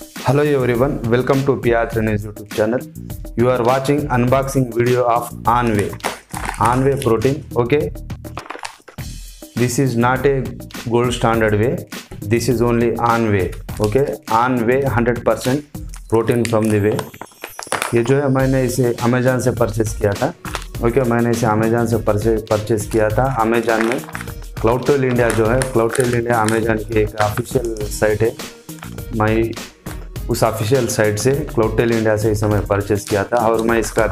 Hello everyone, welcome to PR Trainers YouTube channel. You are watching unboxing video of Anway protein. Okay, this is not a gold standard whey. This is only Anway. Okay, Anway 100% protein from the whey. ये जो है मैंने इसे Amazon से purchase किया था। Okay, मैंने इसे अमेज़न से परचेज़ किया था। अमेज़न में क्लाउडटेल इंडिया जो है, क्लाउडटेल इंडिया अमेज़न की एक ऑफिशियल साइट है। मैं उस ऑफिशियल साइट से क्लाउडटेल इंडिया से इसे मैं परचेज़ किया था और मैं इसका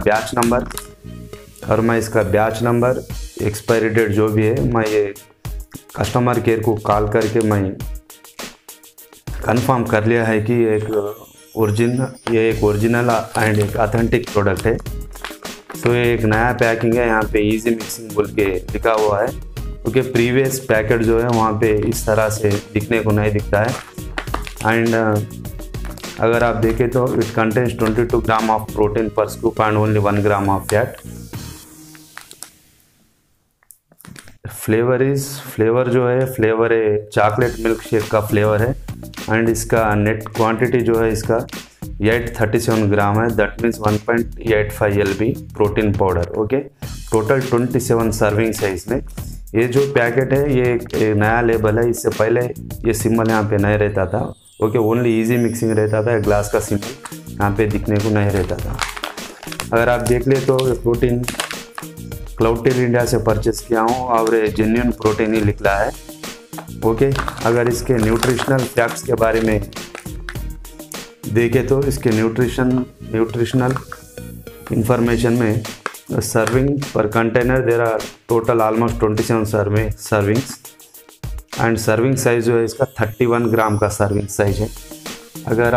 बैच नंबर एक्सपायरी डेट जो भी है, मैं ये कस्टमर केयर को कॉल करके मैं कंफर्म कर लिया है कि ये एक ओरिजिनल एंड एक ऑथेंटिक प्रोडक्ट है। तो ये एक नया पैकिंग है, यहाँ पे इजी मिक्सिंग बोल के लिखा हुआ है। ओके, प्रीवियस पैकेट जो है वहाँ पे इस तरह से दिखने को नहीं दिखता है। एंड अगर आप देखें तो it contains 22 gram of protein per scoop and only 1 gram of fat. Flavour जो है, फ्लेवर है चॉकलेट मिल्क शेक का फ्लेवर है। एंड इसका नेट क्वांटिटी जो है इसका 837 ग्राम है। That means 1.85 LB protein powder. Okay, total 27 servings है इसमें। ये जो पैकेट है ये एक नया लेबल है। इससे पहले ये सिंबल यहाँ पे नहीं रहता था। ओके, ओनली इजी मिक्सिंग रहता था, ग्लास का सिंबल यहाँ पे दिखने को नहीं रहता था। अगर आप देख ले तो प्रोटीन क्लाउडटेल इंडिया से परचेस किया हूँ और जेन्युइन प्रोटीन ही लिखा है। ओके, अगर इसके न्यूट्रिशनल फैक्ट्स के बारे में देखें तो इसके न्यूट्रिशनल इंफॉर्मेशन में serving per container there are total almost 27 servings and serving size जो है इसका 31 ग्राम का सर्विंग साइज है। अगर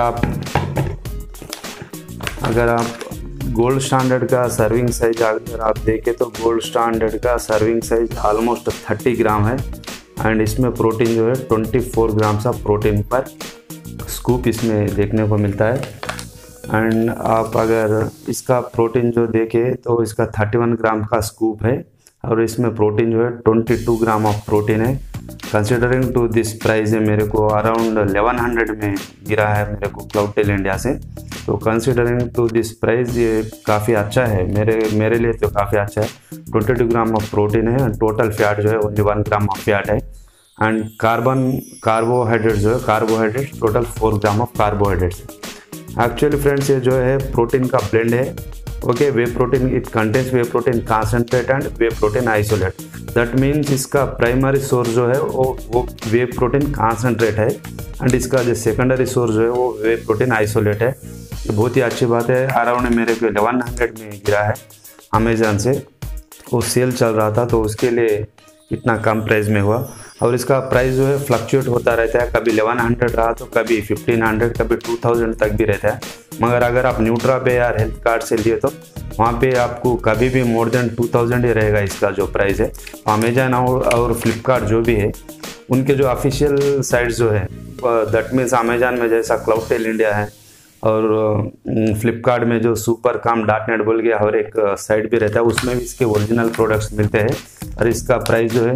आप गोल्ड स्टैंडर्ड का सर्विंग साइज अगर आप देखें तो गोल्ड स्टैंडर्ड का सर्विंग साइज ऑलमोस्ट 30 ग्राम है। एंड इसमें प्रोटीन जो है 24 ग्राम सा प्रोटीन पर स्कूप इसमें देखने को मिलता है। एंड आप अगर इसका प्रोटीन जो देखें तो इसका 31 ग्राम का स्कूप है और इसमें प्रोटीन जो है 22 ग्राम ऑफ प्रोटीन है। कंसिडरिंग टू दिस प्राइस है मेरे को अराउंड 1100 में गिरा है मेरे को क्लाउडटेल इंडिया से। तो कंसिडरिंग टू दिस प्राइस ये काफ़ी अच्छा है, मेरे लिए तो काफ़ी अच्छा है। 22 ग्राम ऑफ प्रोटीन है एंड टोटल फैट जो है ओनली 1 ग्राम ऑफ फैट है। एंड कार्बोहाइड्रेट जो है, carbohydrate total 4 gram of carbohydrates है। एक्चुअली फ्रेंड्स ये जो है प्रोटीन का ब्लेंड है। Okay, whey protein it contains whey protein concentrate and whey protein isolate. That means इसका प्राइमरी सोर्स जो है वो वे प्रोटीन कॉन्सेंट्रेट है एंड इसका जो सेकेंडरी सोर्स जो है वो वे प्रोटीन आइसोलेट है। ये बहुत ही अच्छी बात है। अराउंड मेरे को 1100 में गिरा है अमेज़न से। वो सेल चल रहा था तो उसके लिए इतना कम प्राइस में हुआ। और इसका प्राइस जो है फ्लक्चुएट होता रहता है, कभी 1100 रहा तो कभी 1500, कभी 2000 तक भी रहता है। मगर अगर आप न्यूट्राबे या हेल्थ कार्ड से लिए तो वहाँ पे आपको कभी भी मोर देन 2000 ही रहेगा इसका जो प्राइस है। अमेज़न और फ्लिपकार्ट जो भी है उनके जो ऑफिशियल साइट्स जो है, दैट मीन्स अमेज़न में जैसा क्लाउडटेल इंडिया है और फ्लिपकार्ट में जो supercom.net बोल के और एक साइट भी रहता है, उसमें भी इसके ओरिजिनल प्रोडक्ट्स मिलते हैं। और इसका प्राइस जो है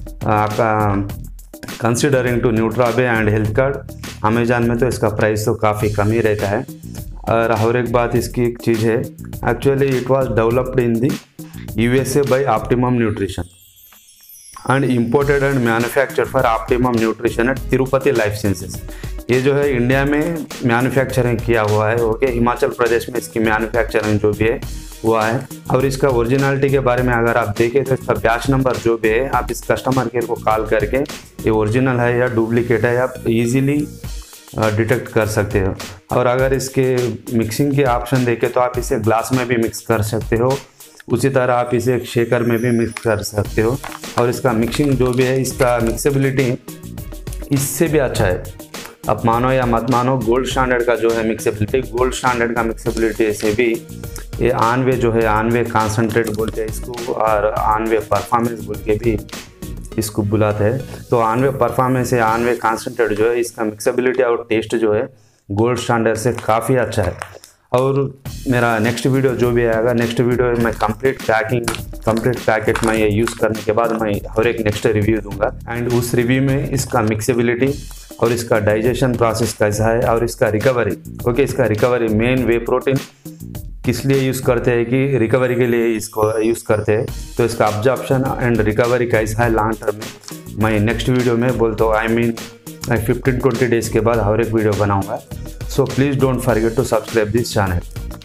आपका considering to Nutrabay and HealthKart, Amazon में तो इसका प्राइस तो काफ़ी कम ही रहता है। और एक बात इसकी एक चीज़ है, actually it was developed in the USA by optimum nutrition and imported and manufactured for optimum nutrition at Tirupati life sciences. ये जो है इंडिया में मैन्युफैक्चरिंग किया हुआ है। ओके, हिमाचल प्रदेश में इसकी मैन्युफैक्चरिंग जो भी है हुआ है। और इसका ओरिजिनलिटी के बारे में अगर आप देखें तो इसका बैच नंबर जो भी है, आप इस कस्टमर केयर को कॉल करके ये ओरिजिनल है या डुप्लीकेट है आप इजीली डिटेक्ट कर सकते हो। और अगर इसके मिक्सिंग के ऑप्शन देखें तो आप इसे ग्लास में भी मिक्स कर सकते हो, उसी तरह आप इसे एक शेकर में भी मिक्स कर सकते हो। और इसका मिक्सिंग जो भी है, इसका मिक्सेबिलिटी इससे भी अच्छा है। आप मानो या मत मानो, गोल्ड स्टैंडर्ड का जो है मिक्सेबिलिटी, गोल्ड स्टैंडर्ड का मिक्सेबिलिटी से भी ये आनवे जो है, आनवे कॉन्सेंट्रेट बोलते हैं इसको और आनवे परफॉर्मेंस बोल के भी इसको बुलाते हैं। तो आनवे परफॉर्मेंस या आनवे कॉन्सेंट्रेट जो है, इसका मिक्सेबिलिटी और टेस्ट जो है गोल्ड स्टैंडर्ड से काफ़ी अच्छा है। और मेरा नेक्स्ट वीडियो जो भी आएगा, नेक्स्ट वीडियो में कंप्लीट पैकेट में ये यूज़ करने के बाद मैं और एक नेक्स्ट रिव्यू दूंगा एंड उस रिव्यू में इसका मिक्सेबिलिटी और इसका डाइजेशन प्रोसेस कैसा है और इसका रिकवरी। ओके, इसका रिकवरी मेन वे प्रोटीन किस लिए यूज़ करते हैं कि रिकवरी के लिए इसको यूज़ करते हैं। तो इसका अब्जॉर्प्शन एंड रिकवरी कैसा है लॉन्ग टर्म में मैं नेक्स्ट वीडियो में बोलता हूँ। आई मीन मैं 15-20 डेज़ के बाद हर एक वीडियो बनाऊँगा। So please don't forget to subscribe this channel.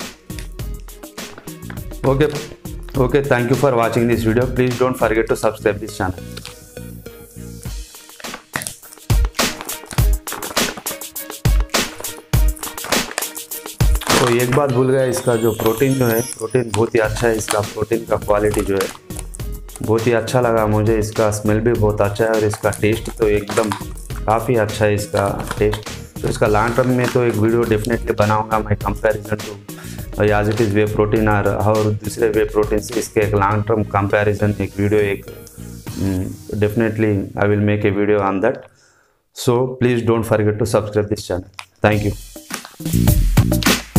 Okay, thank you for watching this video. Please don't forget to subscribe this channel. तो एक बात भूल गया, इसका जो प्रोटीन जो है, प्रोटीन बहुत ही अच्छा है। इसका प्रोटीन का क्वालिटी जो है बहुत ही अच्छा लगा मुझे। इसका स्मेल भी बहुत अच्छा है और इसका टेस्ट तो एकदम काफ़ी अच्छा है इसका टेस्ट। तो इसका लॉन्ग टर्म में तो एक वीडियो डेफिनेटली बनाऊंगा मैं comparison to as it is whey protein और दूसरे वे प्रोटीन से इसके एक लॉन्ग टर्म कंपैरिजन एक वीडियो एक definitely I will make a video on that. So please don't forget to subscribe this channel. Thank you.